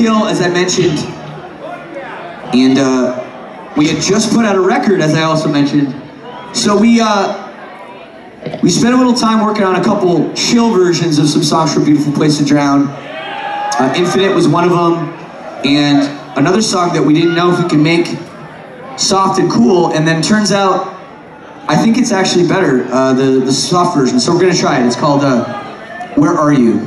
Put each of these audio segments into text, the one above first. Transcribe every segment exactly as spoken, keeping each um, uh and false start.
chill, as I mentioned. And uh, we had just put out a record, as I also mentioned. So we uh, we spent a little time working on a couple chill versions of some songs for Beautiful Place to Drown. Uh, Infinite was one of them, and another song that we didn't know if we could make soft and cool, and then turns out I think it's actually better, uh, the, the soft version, so we're gonna try it. It's called uh, Where Are You?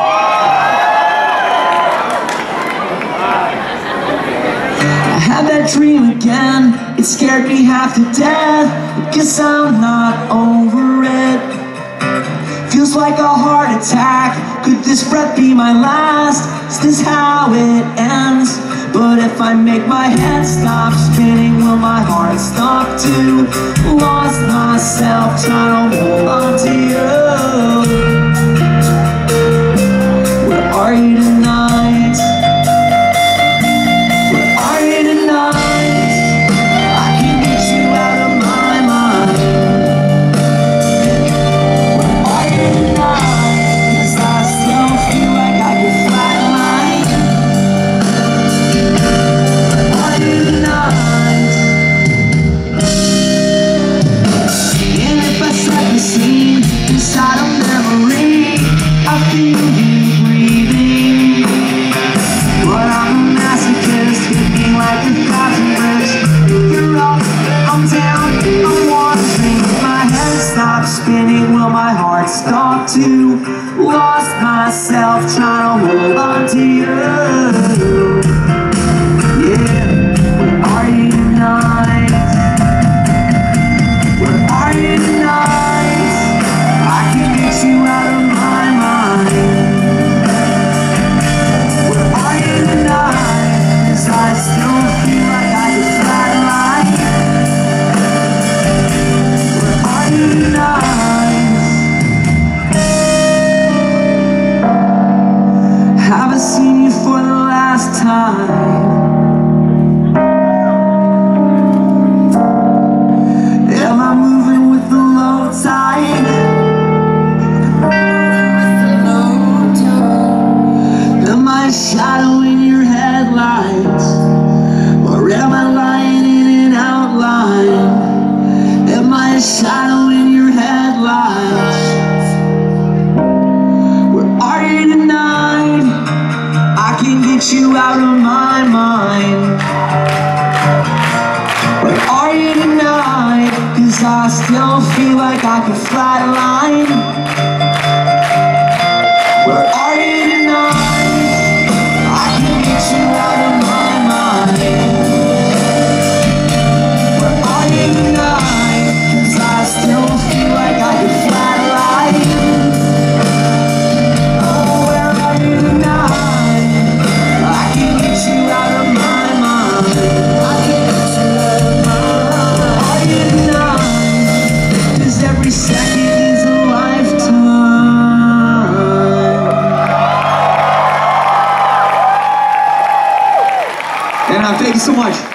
I had that dream again, it scared me half to death. I guess I'm not over it. Feels like a heart attack. Could this breath be my last? Is this how it ends? But if I make my head stop spinning, will my heart stop too? Lost myself trying to hold on to you. Where are you tonight? Where are you tonight? I can get you out of my mind. Where are you tonight? 'Cause I still feel like I could flatline. Where are you tonight? And if I set the scene inside a memory, I feel you breathing. But I'm a masochist, hitting like a thousand bricks. You're up, I'm down, I'm wandering. My head stops spinning, will my heart stop too? Lost myself trying to hold on to you. Yeah, where are you tonight? Where are you tonight? I can get you out of my mind. Where are you tonight? 'Cause I still feel like I could flatline. Where are you tonight? Haven't seen you for the last time. Am I moving with the low tide? Am I a shadow in your headlights? Or am I lying in an outline? Am I a shadow in your headlights? Where are you tonight? I can get you out of my mind. Where are you tonight? 'Cause I still feel like I could flatline. Where are you tonight? I can get you out of my mind. Where are you tonight? 'Cause I still feel like I could flatline. Oh, where are you tonight? I can get you out of my mind. I can get you out of my mind. Where are you tonight? 'Cause every second is a lifetime. And uh, thank you so much.